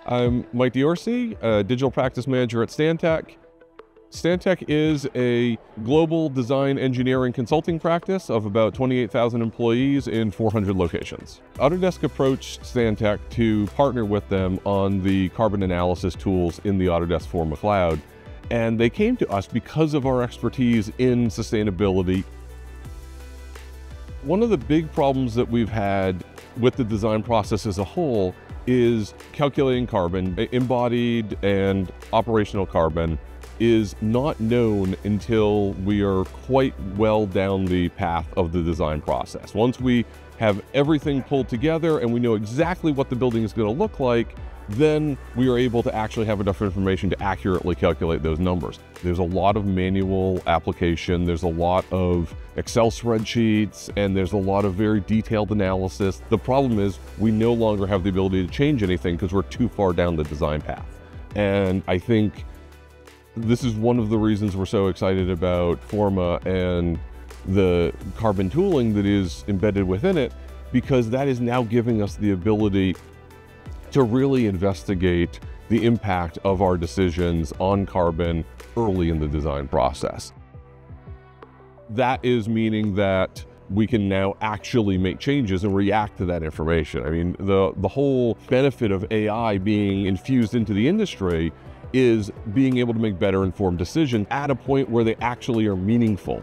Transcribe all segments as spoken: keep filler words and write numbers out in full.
I'm Mike Diorsi, a digital practice manager at Stantec. Stantec is a global design engineering consulting practice of about twenty-eight thousand employees in four hundred locations. Autodesk approached Stantec to partner with them on the carbon analysis tools in the Autodesk Forma cloud, and they came to us because of our expertise in sustainability. One of the big problems that we've had with the design process as a whole is calculating carbon. Embodied and operational carbon is not known until we are quite well down the path of the design process. Once we have everything pulled together and we know exactly what the building is going to look like, then we are able to actually have enough information to accurately calculate those numbers. There's a lot of manual application, there's a lot of Excel spreadsheets, and there's a lot of very detailed analysis. The problem is we no longer have the ability to change anything because we're too far down the design path. And I think this is one of the reasons we're so excited about Forma and the carbon tooling that is embedded within it, because that is now giving us the ability to really investigate the impact of our decisions on carbon early in the design process. That is meaning that we can now actually make changes and react to that information. I mean, the, the whole benefit of A I being infused into the industry is being able to make better informed decisions at a point where they actually are meaningful.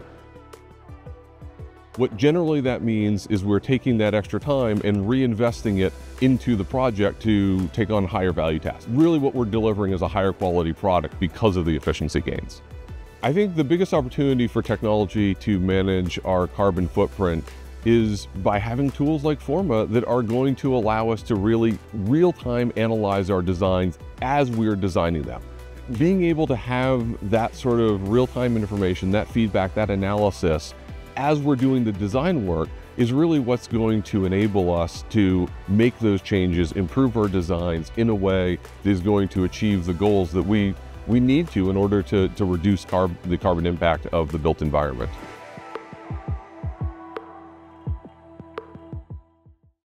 What generally that means is we're taking that extra time and reinvesting it into the project to take on higher value tasks. Really what we're delivering is a higher quality product because of the efficiency gains. I think the biggest opportunity for technology to manage our carbon footprint is by having tools like Forma that are going to allow us to really real-time analyze our designs as we're designing them. Being able to have that sort of real-time information, that feedback, that analysis as we're doing the design work is really what's going to enable us to make those changes, improve our designs in a way that is going to achieve the goals that we, we need to in order to, to reduce carb, the carbon impact of the built environment.